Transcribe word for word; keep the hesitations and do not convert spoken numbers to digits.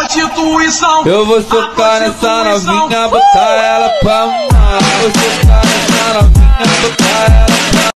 prostituição. Eu vou socar nessa novinha, botar ela pra